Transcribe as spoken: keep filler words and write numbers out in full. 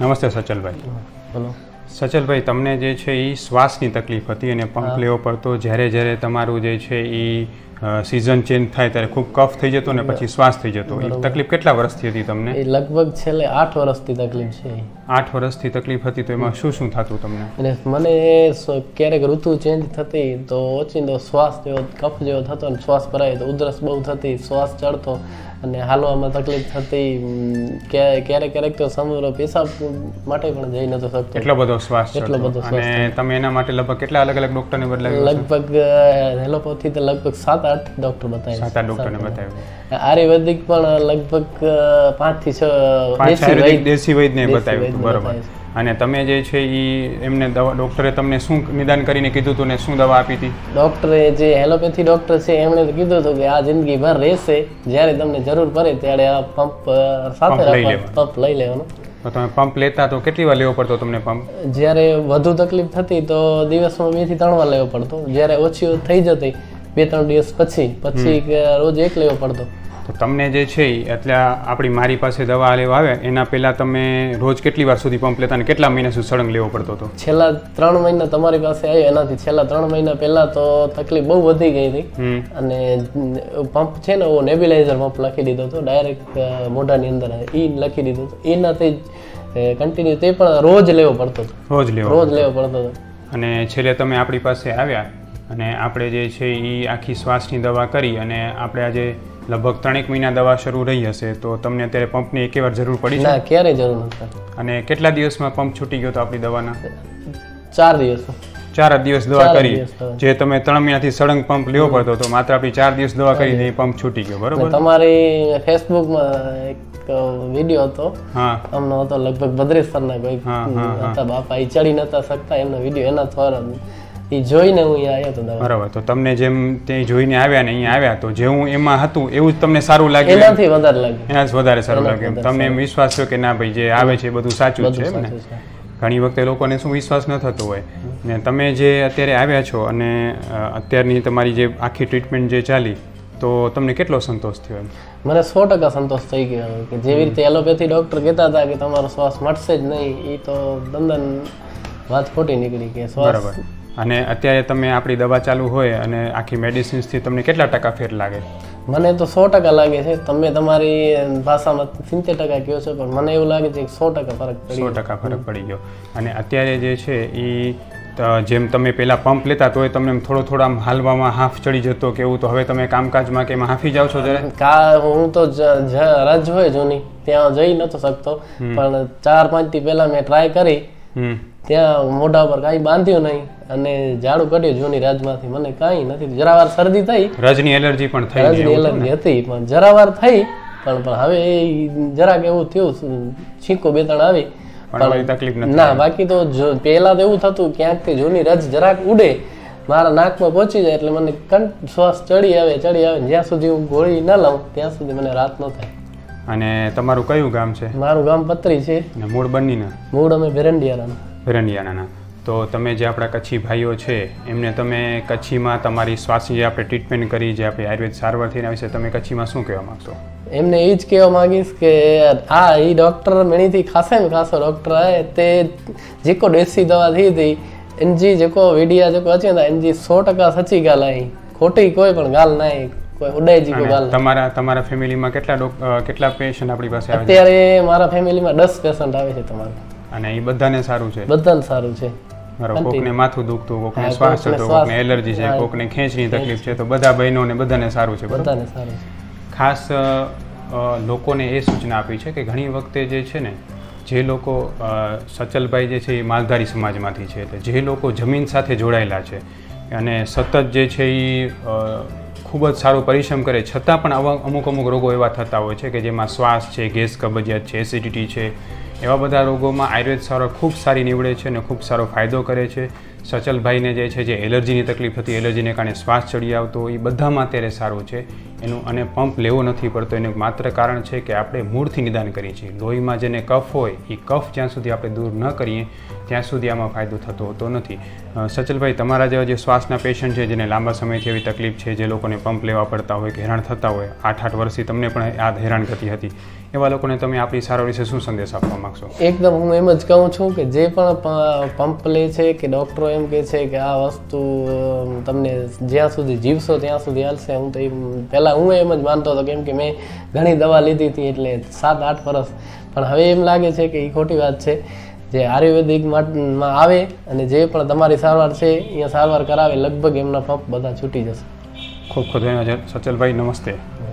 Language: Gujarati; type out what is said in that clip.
નમસ્તે સચલભાઈ. બોલો. સચલભાઈ, તમને જે છે એ શ્વાસની તકલીફ હતી અને પંપ લેવો પડતો, જ્યારે જ્યારે તમારું જે છે એ સિઝન ચેન્જ થાય ત્યારે ખૂબ કફ થઈ જતો ને પછી શ્વાસ થઈ જતો. એ તકલીફ કેટલા વર્ષથી હતી તમને? એ લગભગ છેલ્લે આઠ વર્ષથી તકલીફ છે. આઠ વર્ષથી તકલીફ હતી તો એમાં શું શું થતું તમને? અને મને ક્યારેક ઋતુ ચેન્જ થતી તો ઓચિંતો શ્વાસ જેવો કફ જેવો થતો અને શ્વાસ ભરાય તો ઉધરસ બહુ થતી, શ્વાસ ચડતો અને હાલવામાં તકલીફ થતી. ક્યારેક ક્યારેક તો સમગ્ર પેશાબ માટે પણ જઈ નતો શકતો. એટલો બધો શ્વાસ એટલો બધો શ્વાસ. અને તમે એના માટે લગભગ કેટલા અલગ અલગ ડોક્ટરને બદલાવ્યા? લગભગ એલોપેથી તો લગભગ સાત આઠ ડોક્ટર બતાવ્યા. સાત આઠ ડોક્ટરને બતાવ્યું. આયુર્વેદિક પણ લગભગ પાંચ થી છ દેશી વૈદ્યને બતાવ્યું. બરોબર. અને તમે જે છે એ એમને દવા ડોક્ટરે તમને શું નિદાન કરીને કીધું હતું ને શું દવા આપી હતી? ડોક્ટરે જે એલોપેથી ડોક્ટર છે એમણે કીધું હતું કે આ જિંદગીભર રહેશે, જ્યારે તમને જરૂર પડે ત્યારે આ પંપ સાથે પંપ લઈ લેવાનો. તો તમે પંપ લેતા તો કેટલી વાર લેવો પડતો તમને પંપ? જ્યારે વધુ તકલીફ થતી તો દિવસમાં બે થી ત્રણ વાર લેવો પડતો. જ્યારે ઓછી થઈ જતી બે ત્રણ દિવસ પછી પછી રોજ એક લેવો પડતો. તો તમને જે છે એટલે આપણી મારી પાસે દવા લેવા આવે એના પહેલાં તમે રોજ કેટલી વાર સુધી પંપ લેતા અને કેટલા મહિના સુધી સળંગ લેવો પડતો હતો? છેલ્લા ત્રણ મહિના તમારી પાસે આવ્યો એનાથી છેલ્લા ત્રણ મહિના પહેલા તો તકલીફ બહુ વધી ગઈ હતી અને પંપ છે ને એવો નેબ્યુલાઇઝર પંપ લખી દીધો હતો, ડાયરેક્ટ મોઢાની અંદર એ લખી દીધો હતો. એનાથી કન્ટિન્યુ તે પણ રોજ લેવો પડતો હતો. રોજ લેવો રોજ લેવો પડતો હતો. અને છેલ્લે તમે આપણી પાસે આવ્યા અને આપણે જે છે એ આખી શ્વાસની દવા કરી અને આપણે આજે લગભગ ત્રણેક મહિના દવા શરૂ રહી હશે તો તમને અત્યારે પંપની એકે વાર જરૂર પડી છે? ના, ક્યારેય જરૂર નથી. અને કેટલા દિવસમાં પંપ છૂટી ગયો તો આપણી દવાના? ચાર દિવસ. ચાર દિવસ દવા કરી. જે તમે ત્રણ મહિનાથી સળંગ પંપ લેવો પડતો તો માત્ર આપણી ચાર દિવસ દવા કરી એ પંપ છૂટી ગયો. બરોબર. તમારી ફેસબુકમાં એક વિડીયો હતો, હા અમને હતો લગભગ ભદ્રેશ્વરના કોઈ હતા બાપા, એ ચડી નતા શકતા, એમનો વિડીયો એના દ્વારા એ જોઈને હું અહીંયા આવ્યો હતો. બરાબર. તો તમને જેમ ત્યાં જોઈને આવ્યા ને અહીંયા આવ્યા તો જેવું એમાં હતું એવું જ તમને સારું લાગ્યું? એનાથી વધારે લાગ્યું. એનાથી વધારે સારું લાગ્યું. તમને એમ વિશ્વાસ થયો કે ના ભાઈ જે આવે છે એ બધું સાચું જ છે ને? ઘણી વખતે લોકોને શું વિશ્વાસ ન થતો હોય ને તમે જે અત્યારે આવ્યા છો અને અત્યારની તમારી જે આખી ટ્રીટમેન્ટ જે ચાલી તો તમને કેટલો સંતોષ થયો? એમ મને સો ટકા સંતોષ થઈ ગયો કે જેવી રીતે એલોપેથી ડોક્ટર કહેતા હતા કે તમારો શ્વાસ મળશે જ નહીં, એ તો દંદન વાત ખોટી નીકળી કે શ્વાસ. બરાબર. અને અત્યારે તમે આપણી દવા ચાલુ હોય અને આખી મેડિસિન્સથી તમને કેટલા ટકા ફેર લાગે? મને તો સો ટકા લાગે છે. તમે તમારી ભાષામાં સિત્તેર ટકા કહો છો પણ મને એવું લાગે છે કે સો ટકા ફરક પડી સો ટકા ફરક પડી ગયો. અને અત્યારે જે છે એ જેમ તમે પહેલાં પંપ લેતા તો એ તમને થોડો થોડો આમ હાલવામાં હાફ ચડી જતો કે એવું, તો હવે તમે કામકાજમાં કે એમાં હાંફી જાઓ છો? જરા કા હું તો રજ હોય જૂની ત્યાં જઈ નતો શકતો પણ ચાર પાંચ થી પહેલા મેં ટ્રાય કરી, ત્યાં મોઢા પર કાંઈ બાંધ્યું નહીં અને ઝાડુ કાઢ્યું જૂની રાજમાંથી, મને કાંઈ નથી. જરાવાર શરદી થઈ, રજની એલર્જી પણ થઈ, રજની એલર્જી હતી પણ જરાવાર થઈ પણ પણ હવે જરાક એવું થયું, છીંકો બે ત્રણ આવી પણ તકલીફ નથી. ના, બાકી તો પહેલા તો એવું થતું ક્યાંકથી જૂની રજ જરાક ઉડે મારા નાકમાં પહોંચી જાય એટલે મને કંઠ શ્વાસ ચડી આવે ચડી આવે જ્યાં સુધી હું ગોળી ન લઉં ત્યાં સુધી મને રાત ન થાય. અને તમારું કયું ગામ છે? મારું ગામ પત્રી છે. મૂળ બન્નીના? મૂળ અમે ભેરંડિયાના. ભેરંડિયાના. તો તમે જે આપણા કચ્છી ભાઈઓ છે એમને તમે કચ્છીમાં તમારી શ્વાસની જે આપણે ટ્રીટમેન્ટ કરી, જે આપણે આયુર્વેદ સારવાર થઈને વિશે તમે કચ્છીમાં શું કહેવા માગશો? એમને એ જ કહેવા માંગીશ કે આ એ ડૉક્ટર મેણીથી ખાસે ને ખાસો ડૉક્ટર આવે તે જેકો દેશી દવા થઈ હતી એનજી જેકો વિડિયા જેકો અચે ને એનજી સો ટકા સચી ગાલ આવી, ખોટી કોઈ પણ ગાલ નહીં, કોઈ ઉડાઈજી કોઈ ગાલ. તમારા તમારા ફેમિલીમાં કેટલા કેટલા પેશન્ટ આપણી પાસે આવે? અત્યારે મારા ફેમિલીમાં દસ પેશન્ટ આવે છે તમારે. અને એ બધાને સારું છે? બધાને સારું છે. બરાબર. કોકને માથું દુખતું, કોકને શ્વાસ ચડતો, કોકને એલર્જી છે, કોકને ખેંચની તકલીફ છે, તો બધા બહેનોને બધાને સારું છે? બધાને સારું છે. ખાસ લોકોને એ સૂચના આપી છે કે ઘણી વખતે જે છે ને જે લોકો સચલભાઈ જે છે એ માલધારી સમાજમાંથી છે, એટલે જે લોકો જમીન સાથે જોડાયેલા છે અને સતત જે છે એ ખૂબ જ સારો પરિશ્રમ કરે છતાં પણ આવા અમુક અમુક રોગો એવા થતા હોય છે કે જેમાં શ્વાસ છે, ગેસ કબજિયાત છે, એસિડિટી છે, એવા બધા રોગોમાં આયુર્વેદ સારવાર ખૂબ સારી નીવડે છે અને ખૂબ સારો ફાયદો કરે છે. સચલભાઈને જે છે જે એલર્જીની તકલીફ હતી, એલર્જીને કારણે શ્વાસ ચડી આવતો, એ બધામાં અત્યારે સારું છે એનું. અને પંપ લેવો નથી પડતો. એનું માત્ર કારણ છે કે આપણે મૂળથી નિદાન કરીએ છીએ. લોહીમાં જેને કફ હોય એ કફ જ્યાં સુધી આપણે દૂર ન કરીએ ત્યાં સુધી આમાં ફાયદો થતો હોતો નથી. સચલભાઈ, તમારા જેવા જે શ્વાસના પેશન્ટ છે, જેને લાંબા સમયથી એવી તકલીફ છે, જે લોકોને પંપ લેવા પડતા હોય, કે હેરાન થતા હોય, આઠ આઠ વર્ષથી તમને પણ આ હેરાનગતિ હતી, એવા લોકોને તમે આપણી સારવાર વિશે શું સંદેશ આપવા માગશો? એકદમ હું એમ જ કહું છું કે જે પણ પંપ લે છે કે ડૉક્ટરો એમ કહે છે કે આ વસ્તુ તમને જ્યાં સુધી જીવશો ત્યાં સુધી હાલશે, હું તો એમ પહેલાં હું એમ જ માનતો હતો, કેમ કે મેં ઘણી દવા લીધી હતી એટલે સાત આઠ વર્ષ. પણ હવે એમ લાગે છે કે એ ખોટી વાત છે. જે આયુર્વેદિકમાં આવે અને જે પણ તમારી સારવાર છે અહીંયા સારવાર કરાવે, લગભગ એમના પંપ બધા છૂટી જશે. ખૂબ ખૂબ ધન્યવાદ સચલભાઈ. નમસ્તે.